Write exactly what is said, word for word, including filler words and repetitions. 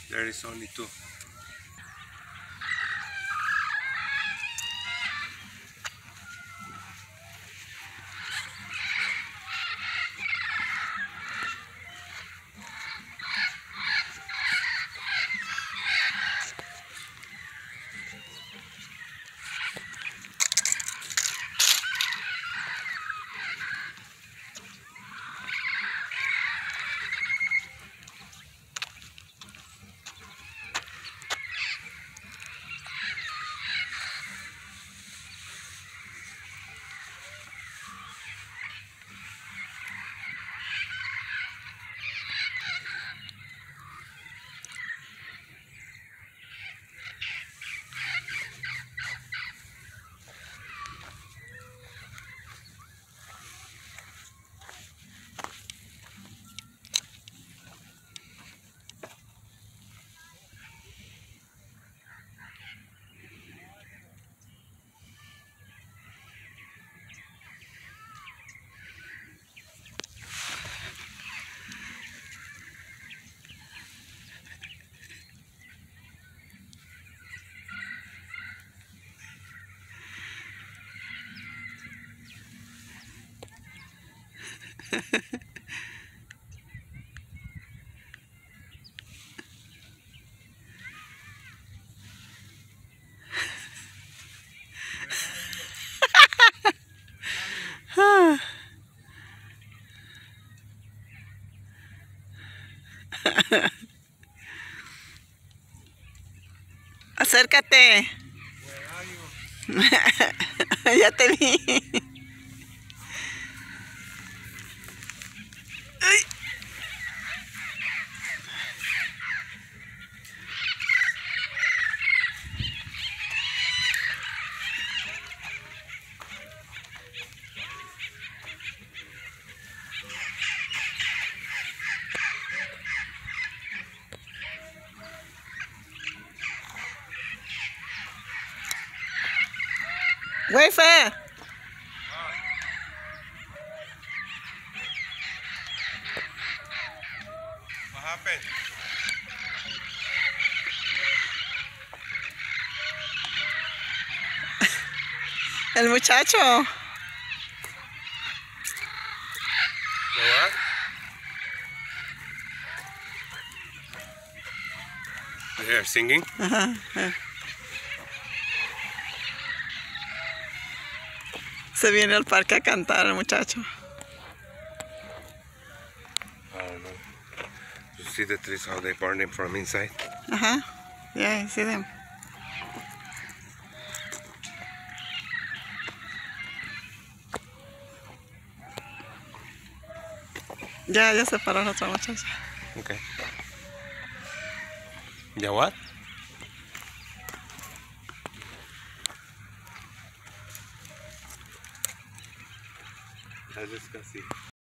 There is only two. Acércate. Ya te vi. Ay. Wait for What happened? el muchacho. The what? They're singing? Ajá. Se viene al parque a cantar el muchacho. I don't know. You see the trees, how they burn them from inside? Ajá. Yeah, I see them. Ya, ya se paró la otra muchacha. Okay. Yeah, what? I just got see.